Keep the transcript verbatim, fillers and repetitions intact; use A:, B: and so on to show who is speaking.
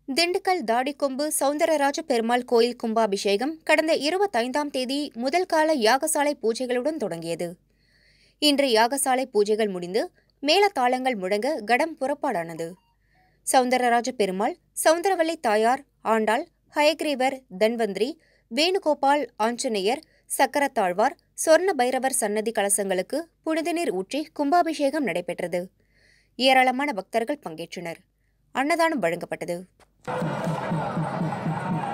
A: திண்டுக்கல் தாடிக்கொம்பு சவுந்தரராஜ பெருமாள் கோயில் கும்பாபிஷேகம் கடந்த இருபத்தைந்தாம் தேதி முதல் கால யாகசாலை பூஜைகளுடன் தொடங்கியது. இன்று யாகசாலை பூஜைகள் முடிந்து மேளதாளங்கள் முழங்க கடம் புறப்பாடானது. சவுந்தரராஜ பெருமாள், சவுந்தரவல்லி தாயார், ஆண்டாள், ஹயக்ரீவர், தன்வந்திரி, வேணுகோபால், ஆஞ்சநேயர், சக்கரத்தாழ்வார், சொர்ண பைரவர் சன்னதி கலசங்களுக்கு புனித நீர் ஊற்றி கும்பாபிஷேகம் நடைபெற்றது. ஏராளமான பக்தர்கள் பங்கேற்றனர். அன்னதானம் வழங்கப்பட்டது.